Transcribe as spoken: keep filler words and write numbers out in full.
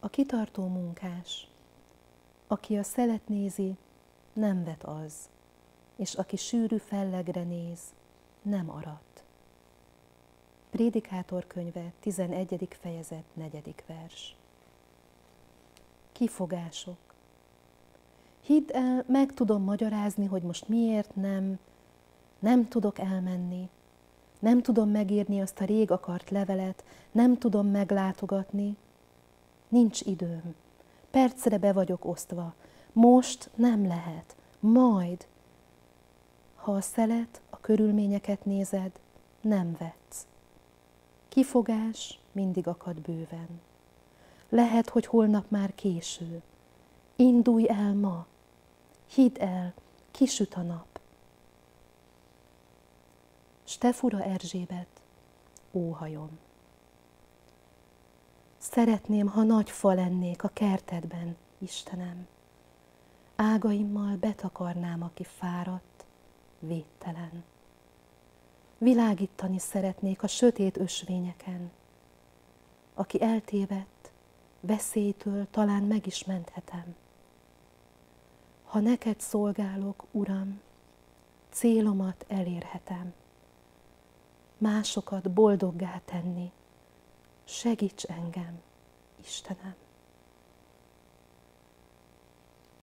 A kitartó munkás, aki a szelet nézi, nem vet az, és aki sűrű fellegre néz, nem arat. Prédikátor könyve, tizenegyedik fejezet, negyedik vers. Kifogások. Hidd el, meg tudom magyarázni, hogy most miért nem, nem tudok elmenni, nem tudom megírni azt a rég akart levelet, nem tudom meglátogatni, nincs időm, percre be vagyok osztva, most nem lehet, majd. Ha a szelet, a körülményeket nézed, nem vetsz. Kifogás mindig akad bőven. Lehet, hogy holnap már késő. Indulj el ma. Hidd el, kisüt a nap. Stefura Erzsébet, óhajom. Szeretném, ha nagy fa lennék a kertedben, Istenem. Ágaimmal betakarnám, aki fáradt, védtelen. Világítani szeretnék a sötét ösvényeken. Aki eltévedt, veszélytől talán meg is menthetem. Ha neked szolgálok, Uram, célomat elérhetem. Másokat boldoggá tenni, segíts engem, Istenem.